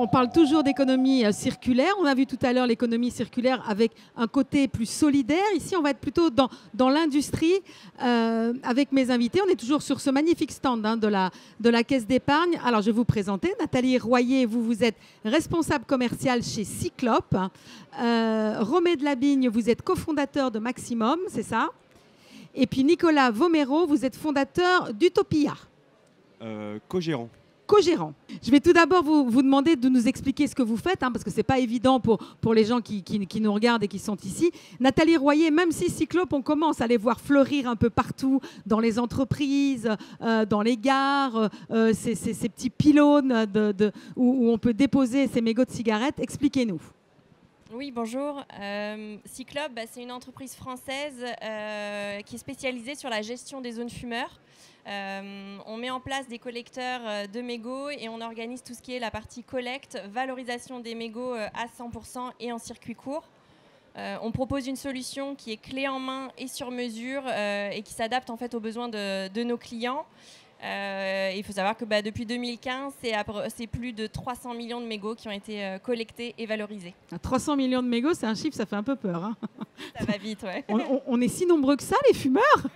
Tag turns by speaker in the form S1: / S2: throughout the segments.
S1: on parle toujours d'économie circulaire. On a vu tout à l'heure l'économie circulaire avec un côté plus solidaire. Ici, on va être plutôt dans l'industrie avec mes invités. On est toujours sur ce magnifique stand de la Caisse d'épargne. Alors, je vais vous présenter Nathalie Royer. Vous êtes responsable commerciale chez Cyclope. Romé de Labigne, vous êtes cofondateur de Maximum, c'est ça? Et puis Nicolas Vomero, vous êtes fondateur d'Utopia.
S2: Co-gérant.
S1: Co-gérant. Je vais tout d'abord vous demander de nous expliquer ce que vous faites, parce que ce n'est pas évident pour les gens qui nous regardent et qui sont ici. Nathalie Royer, même si Cyclope, on commence à les voir fleurir un peu partout, dans les entreprises, dans les gares, ces petits pylônes où on peut déposer ses mégots de cigarettes, expliquez-nous.
S3: Oui, bonjour. Cyclope, c'est une entreprise française qui est spécialisée sur la gestion des zones fumeurs. On met en place des collecteurs de mégots et on organise tout ce qui est la partie collecte, valorisation des mégots à 100% et en circuit court. On propose une solution qui est clé en main et sur mesure et qui s'adapte en fait aux besoins de nos clients. Il faut savoir que depuis 2015, c'est plus de 300 millions de mégots qui ont été collectés et valorisés.
S1: 300 millions de mégots, c'est un chiffre, ça fait un peu peur. Hein.
S3: Ça va vite, ouais.
S1: On est si nombreux que ça, les fumeurs.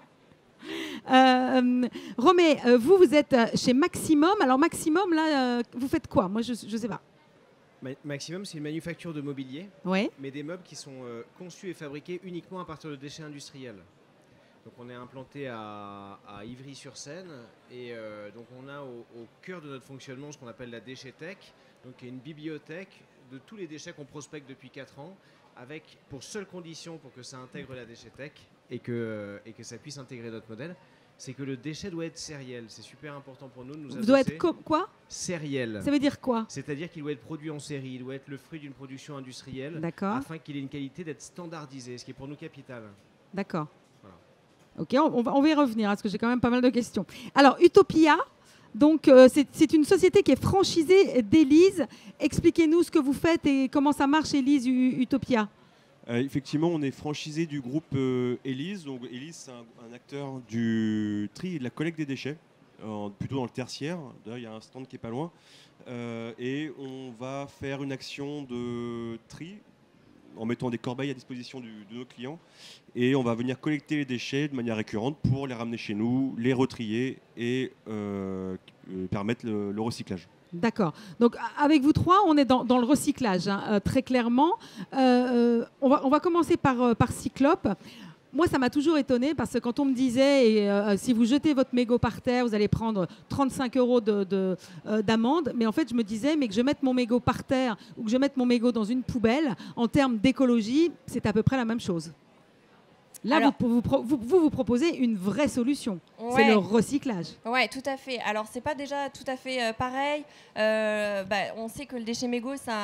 S1: Romé, vous êtes chez Maximum. Alors Maximum, là, vous faites quoi? Moi, je ne sais pas.
S4: Maximum, c'est une manufacture de mobilier,
S1: ouais.
S4: Mais des meubles qui sont conçus et fabriqués uniquement à partir de déchets industriels. Donc on est implanté à Ivry-sur-Seine et donc on a au cœur de notre fonctionnement ce qu'on appelle la déchetech, donc qui est une bibliothèque de tous les déchets qu'on prospecte depuis 4 ans, avec pour seule condition pour que ça intègre la déchetech et que ça puisse intégrer notre modèle, c'est que le déchet doit être sériel. C'est super important pour nous de nous associer.
S1: Doit être quoi?
S4: Sériel.
S1: Ça veut dire quoi?
S4: C'est-à-dire qu'il doit être produit en série, il doit être le fruit d'une production industrielle, afin qu'il ait une qualité d'être standardisé, ce qui est pour nous capital.
S1: D'accord. Voilà. Ok, on va y revenir, parce que j'ai quand même pas mal de questions. Alors, Utopia, donc c'est une société qui est franchisée d'Elise. Expliquez-nous ce que vous faites et comment ça marche, Elise Utopia.
S2: Effectivement, on est franchisé du groupe Elise. Donc, Elise, c'est un acteur du tri et de la collecte des déchets, plutôt dans le tertiaire. D'ailleurs, il y a un stand qui n'est pas loin. Et on va faire une action de tri en mettant des corbeilles à disposition de nos clients. Et on va venir collecter les déchets de manière récurrente pour les ramener chez nous, les retrier et permettre le recyclage.
S1: D'accord. Donc, avec vous trois, on est dans le recyclage, très clairement. On va commencer par Cyclope. Moi, ça m'a toujours étonnée parce que quand on me disait si vous jetez votre mégot par terre, vous allez prendre 35 € d'amende. Mais en fait, je me disais, mais que je mette mon mégot par terre ou que je mette mon mégot dans une poubelle, en termes d'écologie, c'est à peu près la même chose. Là, alors, vous proposez une vraie solution. Ouais. C'est le recyclage.
S3: Oui, tout à fait. Alors, ce n'est pas déjà tout à fait pareil. On sait que le déchet mégot, c'est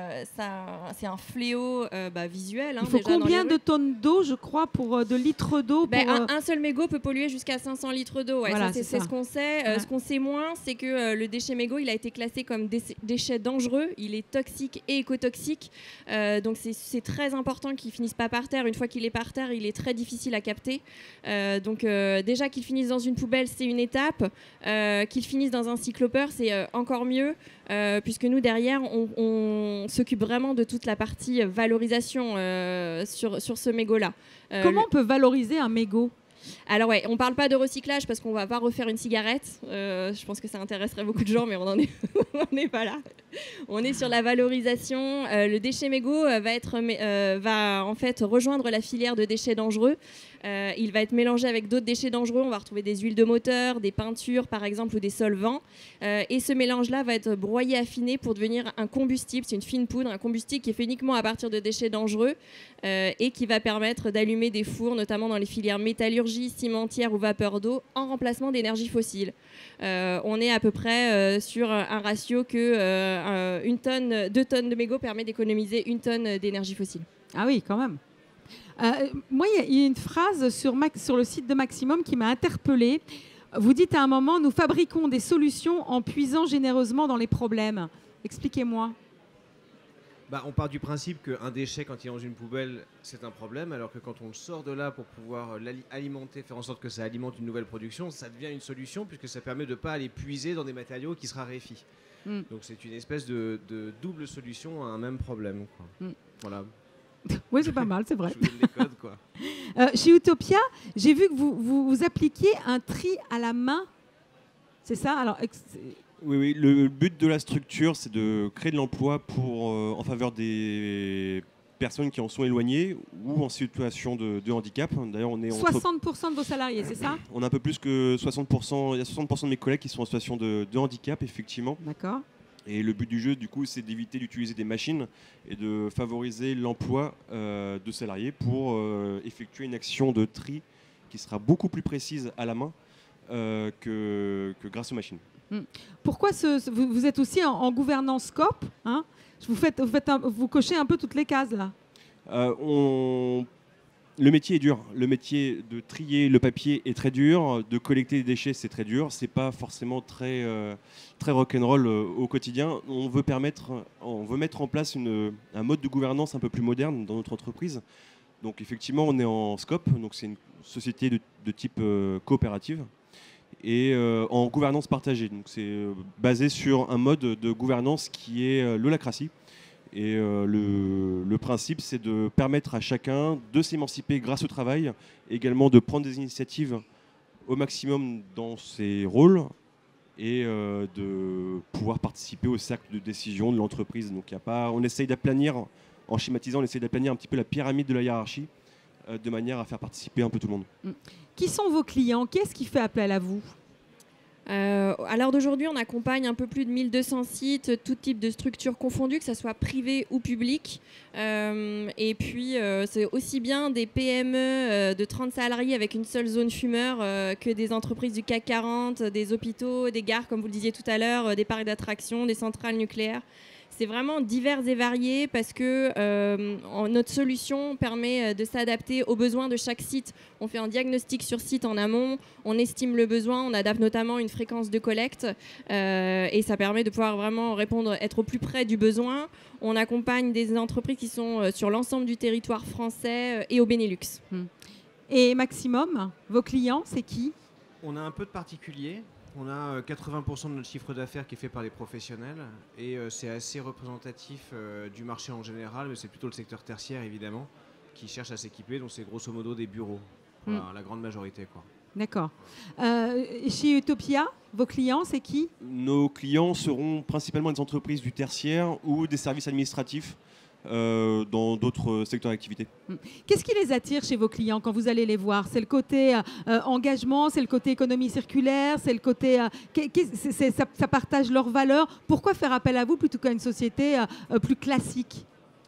S3: un fléau visuel.
S1: Il faut combien de tonnes d'eau, je crois, de litres d'eau
S3: Un seul mégot peut polluer jusqu'à 500 litres d'eau. Ouais, voilà, c'est ce qu'on sait. Ouais. Ce qu'on sait moins, c'est que le déchet mégot, il a été classé comme déchet dangereux. Il est toxique et écotoxique. Donc, c'est très important qu'il ne finisse pas par terre. Une fois qu'il est par terre, il est très difficile à capter. Donc déjà qu'il finisse dans une poubelle, c'est une étape. Qu'il finisse dans un cyclopeur, c'est encore mieux, puisque nous, derrière, on s'occupe vraiment de toute la partie valorisation sur ce mégot-là.
S1: Comment on peut valoriser un mégot ?
S3: Alors ouais, on parle pas de recyclage parce qu'on va pas refaire une cigarette. Je pense que ça intéresserait beaucoup de gens, mais on n'est pas là. On est sur la valorisation. Le déchet mégot va en fait rejoindre la filière de déchets dangereux. Il va être mélangé avec d'autres déchets dangereux. On va retrouver des huiles de moteur, des peintures par exemple ou des solvants. Et ce mélange-là va être broyé, affiné pour devenir un combustible. C'est une fine poudre, un combustible qui est fait uniquement à partir de déchets dangereux et qui va permettre d'allumer des fours, notamment dans les filières métallurgie, cimentière ou vapeur d'eau, en remplacement d'énergie fossile. On est à peu près sur un ratio que 2 tonnes de mégots permet d'économiser 1 tonne d'énergie fossile.
S1: Ah oui, quand même. Moi, il y a une phrase sur le site de Maximum qui m'a interpellée. Vous dites à un moment, nous fabriquons des solutions en puisant généreusement dans les problèmes. Expliquez-moi.
S4: On part du principe qu'un déchet, quand il est dans une poubelle, c'est un problème, alors que quand on le sort de là pour pouvoir alimenter, faire en sorte que ça alimente une nouvelle production, ça devient une solution, puisque ça permet de ne pas aller puiser dans des matériaux qui se raréfient. Donc c'est une espèce de double solution à un même problème, quoi. Voilà.
S1: Oui, c'est pas mal, c'est vrai.
S4: Je vous donne les codes, quoi.
S1: Chez Utopia, j'ai vu que vous appliquiez un tri à la main. C'est ça? Alors,
S2: Oui, le but de la structure, c'est de créer de l'emploi en faveur des personnes qui en sont éloignées ou en situation de handicap. D'ailleurs, on est
S1: 60% de vos salariés, c'est ça?
S2: On a un peu plus que 60%. Il y a 60% de mes collègues qui sont en situation de handicap, effectivement.
S1: D'accord.
S2: Et le but du jeu, du coup, c'est d'éviter d'utiliser des machines et de favoriser l'emploi de salariés pour effectuer une action de tri qui sera beaucoup plus précise à la main que grâce aux machines.
S1: Pourquoi vous êtes aussi en gouvernance scope, hein? Vous cochez un peu toutes les cases là.
S2: Le métier est dur. Le métier de trier le papier est très dur. De collecter les déchets, c'est très dur. C'est pas forcément très rock'n'roll au quotidien. On veut mettre en place un mode de gouvernance un peu plus moderne dans notre entreprise. Donc effectivement, on est en scope. Donc c'est une société de type coopérative. Et en gouvernance partagée. Donc c'est basé sur un mode de gouvernance qui est l'holacratie. Et le principe, c'est de permettre à chacun de s'émanciper grâce au travail, également de prendre des initiatives au maximum dans ses rôles et de pouvoir participer au cercle de décision de l'entreprise. Donc on essaye d'aplanir, en schématisant, on essaye d'aplanir un petit peu la pyramide de la hiérarchie de manière à faire participer un peu tout le monde.
S1: Qui sont vos clients? Qu'est-ce qui fait appel à vous?
S3: À l'heure d'aujourd'hui, on accompagne un peu plus de 1200 sites, tout type de structures confondues, que ce soit privé ou public. Et puis, c'est aussi bien des PME de 30 salariés avec une seule zone fumeur que des entreprises du CAC 40, des hôpitaux, des gares, comme vous le disiez tout à l'heure, des parcs d'attractions, des centrales nucléaires. C'est vraiment divers et varié parce que notre solution permet de s'adapter aux besoins de chaque site. On fait un diagnostic sur site en amont, on estime le besoin, on adapte notamment une fréquence de collecte et ça permet de pouvoir vraiment être au plus près du besoin. On accompagne des entreprises qui sont sur l'ensemble du territoire français et au Benelux.
S1: Et Maximum, vos clients, c'est qui?
S4: On a un peu de particuliers. On a 80% de notre chiffre d'affaires qui est fait par les professionnels et c'est assez représentatif du marché en général, mais c'est plutôt le secteur tertiaire évidemment qui cherche à s'équiper, donc c'est grosso modo des bureaux, la grande majorité, quoi.
S1: D'accord. Chez Utopia, vos clients, c'est qui?
S2: Nos clients seront principalement des entreprises du tertiaire ou des services administratifs dans d'autres secteurs d'activité.
S1: Qu'est-ce qui les attire chez vos clients quand vous allez les voir? C'est le côté engagement, c'est le côté économie circulaire, c'est le côté... ça partage leurs valeurs. Pourquoi faire appel à vous plutôt qu'à une société plus classique?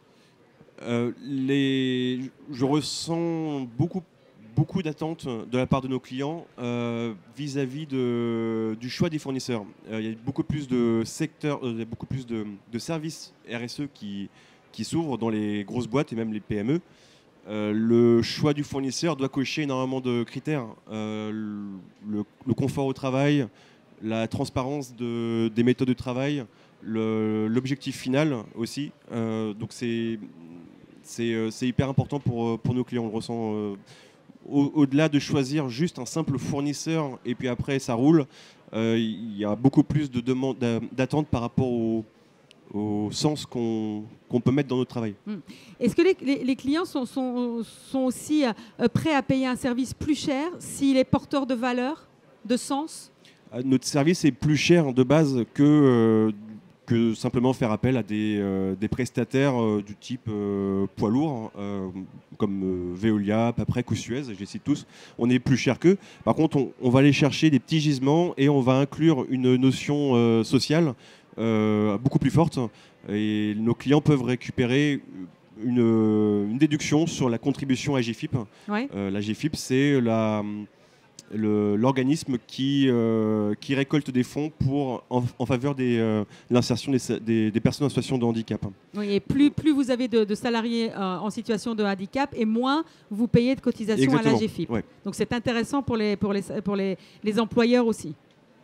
S2: Je ressens beaucoup d'attentes de la part de nos clients vis-à-vis du choix des fournisseurs. Il y a beaucoup plus de secteurs, beaucoup plus de services RSE qui s'ouvrent dans les grosses boîtes et même les PME. Le choix du fournisseur doit cocher énormément de critères. Le confort au travail, la transparence des méthodes de travail, l'objectif final aussi. Donc c'est hyper important pour nos clients. On le ressent au-delà de choisir juste un simple fournisseur et puis après ça roule. Il y a beaucoup plus de demandes, d'attentes par rapport au sens qu'on peut mettre dans notre travail.
S1: Est-ce que les clients sont aussi prêts à payer un service plus cher s'il est porteur de valeur, de sens?
S2: Notre service est plus cher de base que simplement faire appel à des prestataires du type poids lourd, comme Veolia, Paprec ou Suez, je les cite tous. On est plus cher qu'eux. Par contre, on va aller chercher des petits gisements et on va inclure une notion sociale beaucoup plus forte. Et nos clients peuvent récupérer une déduction sur la contribution à GFIP.
S1: Ouais.
S2: La GFIP, c'est l'organisme qui récolte des fonds en faveur de l'insertion des personnes en situation de handicap.
S1: Oui, et plus vous avez de salariés en situation de handicap, et moins vous payez de cotisations. Exactement. À la GFIP.
S2: Ouais.
S1: Donc c'est intéressant pour les employeurs aussi.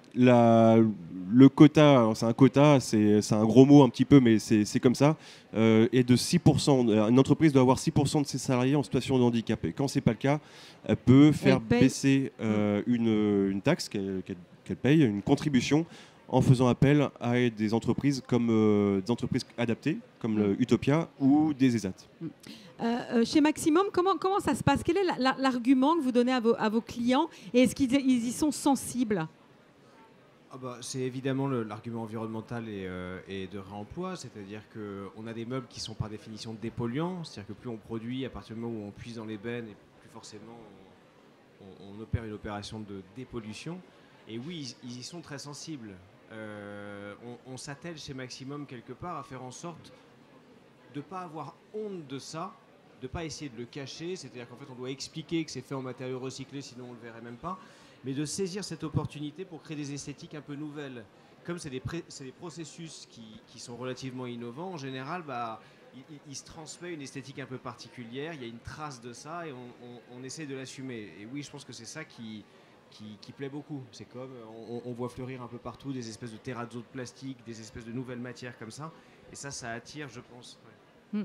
S2: le quota, c'est un quota, c'est un gros mot un petit peu, mais c'est comme ça, est de 6%. Une entreprise doit avoir 6% de ses salariés en situation de handicap. Et quand ce n'est pas le cas, elle peut faire baisser une taxe qu'elle paye, une contribution, en faisant appel à des entreprises comme des entreprises adaptées, comme Utopia ou des ESAT.
S1: Chez Maximum, comment ça se passe? Quel est l'argument que vous donnez à vos clients et est-ce qu'ils y sont sensibles?
S4: C'est évidemment l'argument environnemental et de réemploi, c'est-à-dire qu'on a des meubles qui sont par définition dépolluants, c'est-à-dire que plus on produit, à partir du moment où on puise dans les bennes, et plus forcément on opère une opération de dépollution. Et oui, ils y sont très sensibles. On s'attelle chez Maximum quelque part à faire en sorte de ne pas avoir honte de ça, de ne pas essayer de le cacher, c'est-à-dire qu'en fait on doit expliquer que c'est fait en matériaux recyclés, sinon on ne le verrait même pas, mais de saisir cette opportunité pour créer des esthétiques un peu nouvelles. Comme c'est des processus qui sont relativement innovants, en général, il se transmet une esthétique un peu particulière, il y a une trace de ça et on essaie de l'assumer. Et oui, je pense que c'est ça qui plaît beaucoup. C'est comme on voit fleurir un peu partout des espèces de terrazzo de plastique, des espèces de nouvelles matières comme ça. Et ça attire, je pense. Ouais.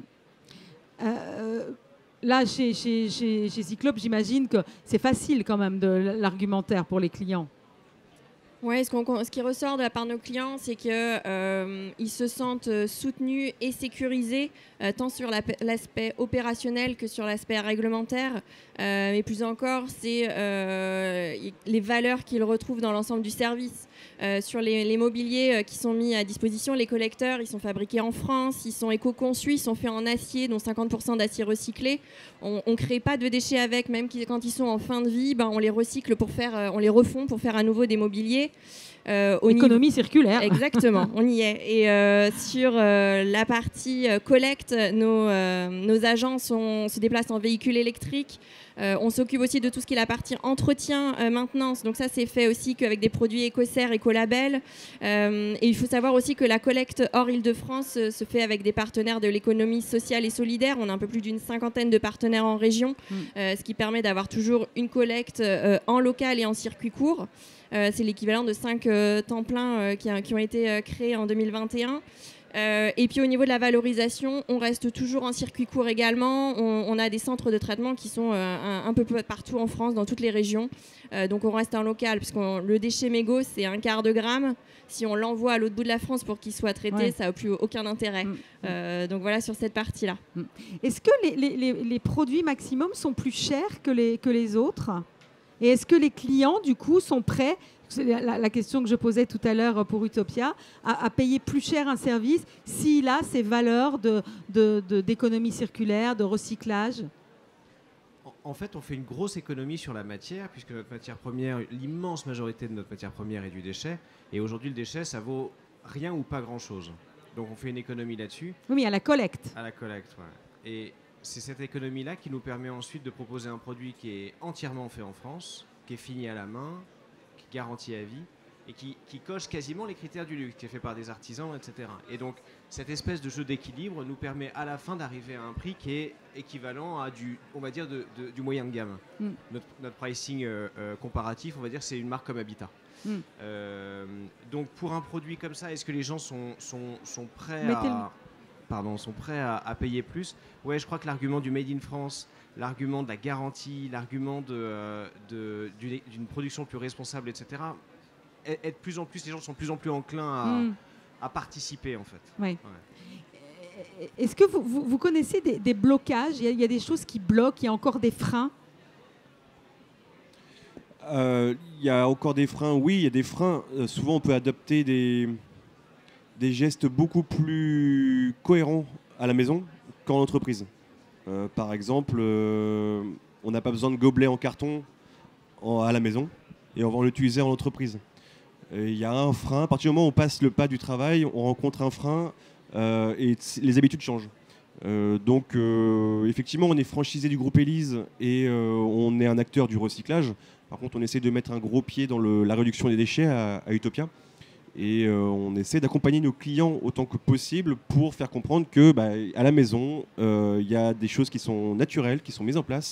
S1: Là, chez Cyclope, j'imagine que c'est facile quand même de l'argumentaire pour les clients.
S3: Oui, ce qui ressort de la part de nos clients, c'est qu'ils se sentent soutenus et sécurisés, tant sur l'aspect opérationnel que sur l'aspect réglementaire. Mais plus encore, c'est les valeurs qu'ils retrouvent dans l'ensemble du service. Sur les mobiliers qui sont mis à disposition, les collecteurs, ils sont fabriqués en France, ils sont éco-conçus, ils sont faits en acier, dont 50% d'acier recyclé. On ne crée pas de déchets avec, même quand ils sont en fin de vie, on les recycle on les refond pour faire à nouveau des mobiliers.
S1: Économie circulaire.
S3: Exactement, on y est. Et sur la partie collecte, nos agents se déplacent en véhicule électrique. On s'occupe aussi de tout ce qui est la partie entretien, maintenance. Donc ça, c'est fait aussi qu'avec des produits écossaires, écolabels. Et il faut savoir aussi que la collecte hors Île-de-France se fait avec des partenaires de l'économie sociale et solidaire. On a un peu plus d'une 50aine de partenaires en région, ce qui permet d'avoir toujours une collecte en local et en circuit court. C'est l'équivalent de 5 temps pleins qui ont été créés en 2021. Et puis au niveau de la valorisation, on reste toujours en circuit court également. On a des centres de traitement qui sont un peu partout en France, dans toutes les régions. Donc on reste en local, puisque le déchet mégot, c'est 1/4 de gramme. Si on l'envoie à l'autre bout de la France pour qu'il soit traité, ça n'a plus aucun intérêt. Donc voilà sur cette partie-là.
S1: Est-ce que les produits Maximum sont plus chers que les autres ? Et est-ce que les clients, du coup, sont prêts, c'est la question que je posais tout à l'heure pour Utopia, à payer plus cher un service s'il a ces valeurs d'économie circulaire, de recyclage ?
S4: En fait, on fait une grosse économie sur la matière, puisque notre matière première, l'immense majorité de notre matière première est du déchet. Et aujourd'hui, le déchet, ça vaut rien ou pas grand-chose. Donc on fait une économie là-dessus.
S1: Oui, mais à la collecte.
S4: À la collecte, ouais. Et c'est cette économie-là qui nous permet ensuite de proposer un produit qui est entièrement fait en France, qui est fini à la main, qui est garanti à vie et qui coche quasiment les critères du luxe, qui est fait par des artisans, etc. Et donc, cette espèce de jeu d'équilibre nous permet à la fin d'arriver à un prix qui est équivalent à du moyen de gamme. Notre pricing comparatif, on va dire, c'est une marque comme Habitat. Donc, pour un produit comme ça, est-ce que les gens sont prêts sont prêts à payer plus? Ouais, je crois que l'argument du Made in France, l'argument de la garantie, l'argument d'une production plus responsable, etc., est de plus en plus, les gens sont de plus en plus enclins à participer, en fait.
S1: Oui. Ouais. Est-ce que vous connaissez des blocages? Il y a des choses qui bloquent, il y a encore des freins?
S2: Il y a encore des freins, oui, il y a des freins. Souvent, on peut adopter des gestes beaucoup plus cohérents à la maison qu'en entreprise. Par exemple, on n'a pas besoin de gobelets en carton à la maison et on va l'utiliser en entreprise. Il y a un frein, à partir du moment où on passe le pas du travail, on rencontre un frein et les habitudes changent. Donc effectivement, on est franchisé du groupe Élise et on est un acteur du recyclage. Par contre, on essaie de mettre un gros pied dans la réduction des déchets à Utopia. Et on essaie d'accompagner nos clients autant que possible pour faire comprendre que à la maison, il y a des choses qui sont naturelles, qui sont mises en place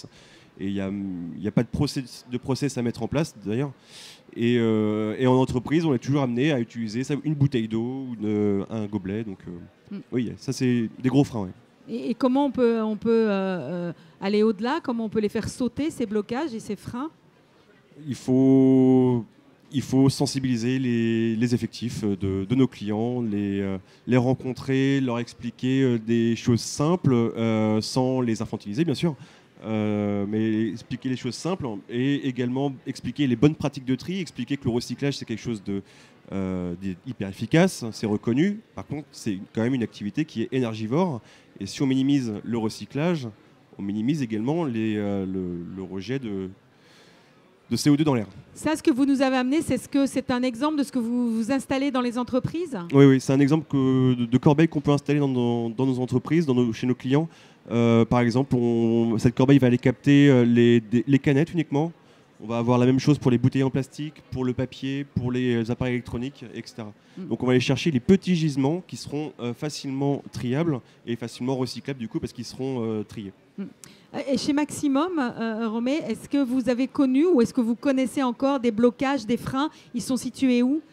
S2: Et il n'y a pas de process à mettre en place d'ailleurs. Et en entreprise, on est toujours amené à utiliser une bouteille d'eau ou un gobelet. Donc oui, ça c'est des gros freins. Ouais.
S1: Et comment on peut aller au-delà? Comment on peut les faire sauter, ces blocages et ces freins?
S2: Il faut sensibiliser les effectifs de nos clients, les rencontrer, leur expliquer des choses simples, sans les infantiliser bien sûr, mais expliquer les choses simples et également expliquer les bonnes pratiques de tri, expliquer que le recyclage c'est quelque chose d'hyper efficace, c'est reconnu. Par contre, c'est quand même une activité qui est énergivore et si on minimise le recyclage, on minimise également le rejet de CO2 dans l'air.
S1: Ça, ce que vous nous avez amené, c'est un exemple de ce que vous installez dans les entreprises?
S2: Oui, c'est un exemple de corbeille qu'on peut installer dans nos entreprises, chez nos clients. Par exemple, cette corbeille va aller capter les canettes uniquement. On va avoir la même chose pour les bouteilles en plastique, pour le papier, pour les appareils électroniques, etc. Donc on va aller chercher les petits gisements qui seront facilement triables et facilement recyclables du coup parce qu'ils seront triés.
S1: Et chez Maximum, Romée, est-ce que vous avez connu ou est-ce que vous connaissez encore des blocages, des freins? Ils sont situés où?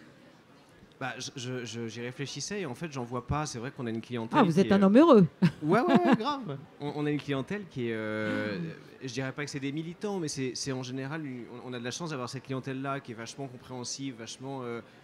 S4: J'y réfléchissais et en fait j'en vois pas. C'est vrai qu'on a une clientèle.
S1: Ah, vous êtes un homme heureux.
S4: Ouais, grave. On a une clientèle qui est, je dirais pas que c'est des militants, mais c'est en général, on a de la chance d'avoir cette clientèle-là qui est vachement compréhensive, vachement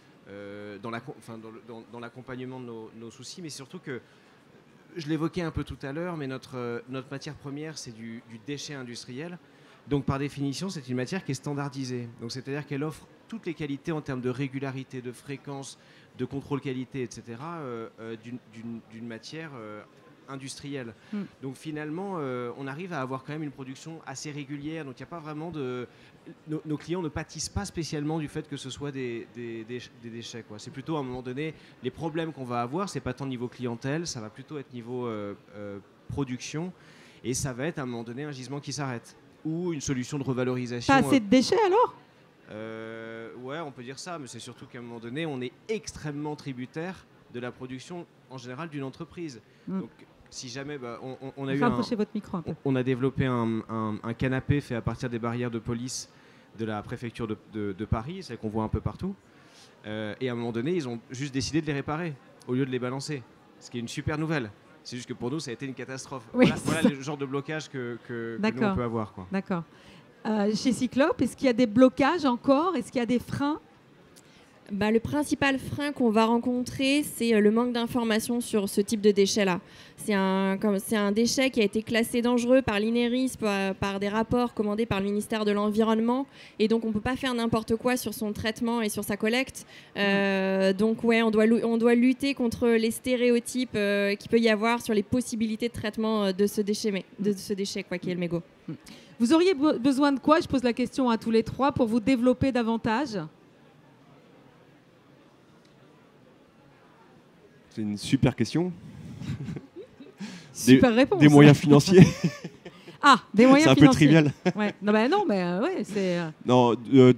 S4: dans l'accompagnement de nos soucis, mais surtout que, je l'évoquais un peu tout à l'heure, mais notre matière première c'est du déchet industriel. Donc par définition, c'est une matière qui est standardisée. Donc c'est-à-dire qu'elle offre toutes les qualités en termes de régularité, de fréquence, de contrôle qualité, etc. D'une matière industrielle. Donc finalement, on arrive à avoir quand même une production assez régulière. Donc il n'y a pas vraiment nos clients ne pâtissent pas spécialement du fait que ce soit des déchets, quoi. C'est plutôt à un moment donné, les problèmes qu'on va avoir, c'est pas tant niveau clientèle, ça va plutôt être niveau production. Et ça va être à un moment donné un gisement qui s'arrête. Ou une solution de revalorisation.
S1: Pas assez de déchets alors?
S4: Ouais, on peut dire ça, mais c'est surtout qu'à un moment donné, on est extrêmement tributaire de la production en général d'une entreprise. Donc, si jamais, on a développé un canapé fait à partir des barrières de police de la préfecture de Paris, celle qu'on voit un peu partout. Et à un moment donné, ils ont juste décidé de les réparer au lieu de les balancer, ce qui est une super nouvelle. C'est juste que pour nous, ça a été une catastrophe.
S1: Oui,
S4: voilà le genre de blocage que nous, on peut avoir, quoi.
S1: D'accord. Chez Cyclope, est-ce qu'il y a des blocages encore? Est-ce qu'il y a des freins?
S3: Le principal frein qu'on va rencontrer, c'est le manque d'informations sur ce type de déchet-là. C'est un déchet qui a été classé dangereux par l'INERIS, par des rapports commandés par le ministère de l'Environnement. Et donc, on ne peut pas faire n'importe quoi sur son traitement et sur sa collecte. Donc, ouais, on doit lutter contre les stéréotypes qu'il peut y avoir sur les possibilités de traitement de ce déchet, quoi, qui est le mégot.
S1: Vous auriez besoin de quoi? Je pose la question à tous les trois pour vous développer davantage.
S2: C'est une super question.
S1: Super réponse.
S2: Des moyens financiers.
S1: Ah, des moyens financiers.
S2: C'est un peu trivial.
S1: Ouais. Ouais, c'est.
S2: Non,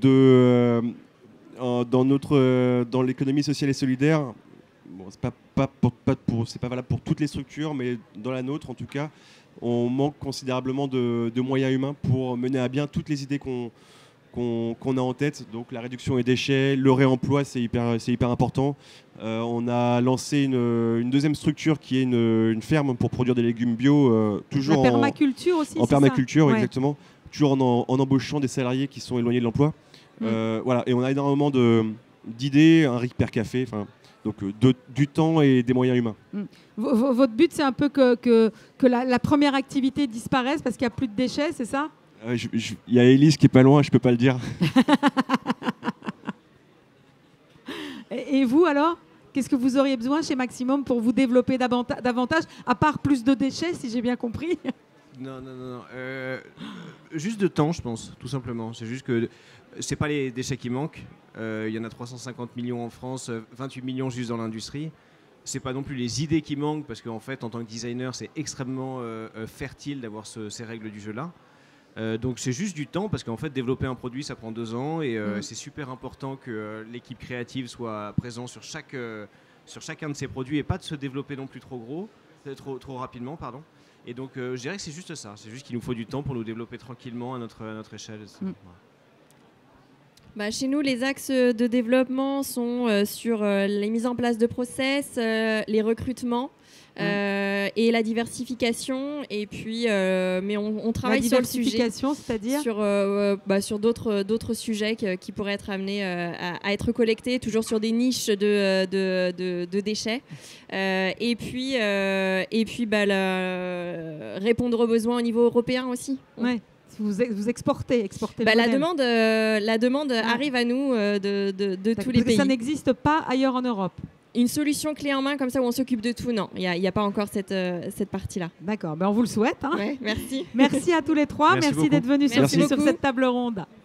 S2: dans l'économie sociale et solidaire, bon, c'est pas valable pour toutes les structures, mais dans la nôtre, en tout cas, on manque considérablement de moyens humains pour mener à bien toutes les idées qu'on a en tête. Donc la réduction des déchets, le réemploi, c'est hyper important. On a lancé une deuxième structure qui est une ferme pour produire des légumes bio, toujours
S1: la permaculture aussi.
S2: En permaculture,
S1: ça,
S2: exactement. Toujours en embauchant des salariés qui sont éloignés de l'emploi. Voilà. Et on a énormément d'idées, un RIC per café, donc du temps et des moyens humains.
S1: Votre but, c'est un peu que la première activité disparaisse parce qu'il n'y a plus de déchets, c'est ça?
S2: Il y a Élise qui est pas loin, je peux pas le dire.
S1: Et vous alors? Qu'est-ce que vous auriez besoin chez Maximum pour vous développer davantage, à part plus de déchets, si j'ai bien compris?
S4: Non. Juste de temps, je pense, tout simplement. C'est juste que c'est pas les déchets qui manquent. Il y en a 350 millions en France, 28 millions juste dans l'industrie. C'est pas non plus les idées qui manquent, parce qu'en fait, en tant que designer, c'est extrêmement fertile d'avoir ces règles du jeu-là. Donc c'est juste du temps, parce qu'en fait développer un produit ça prend 2 ans et c'est super important que l'équipe créative soit présente sur chacun de ces produits et pas de se développer non plus trop rapidement, pardon. Et donc, je dirais que c'est juste ça. C'est juste qu'il nous faut du temps pour nous développer tranquillement à notre échelle. Voilà.
S3: Bah, chez nous, les axes de développement sont sur les mises en place de process, les recrutements et la diversification. Et puis, mais on travaille sur le sujet.
S1: La diversification, c'est-à-dire
S3: sur d'autres sujets qui pourraient être amenés à être collectés, toujours sur des niches de déchets. Et puis répondre aux besoins au niveau européen aussi.
S1: Ouais. Vous exportez
S3: la demande arrive à nous de tous les pays.
S1: Ça n'existe pas ailleurs en Europe.
S3: Une solution clé en main comme ça où on s'occupe de tout, non. Il n'y a pas encore cette partie-là.
S1: D'accord, on vous le souhaite. Hein.
S3: Ouais, merci.
S1: Merci à tous les trois. Merci d'être venus sur cette table ronde.